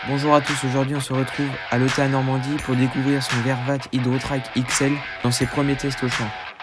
Bonjour à tous, aujourd'hui on se retrouve à l'OTA Normandie pour découvrir son Vervat Hydrotrack XL dans ses premiers tests au champ.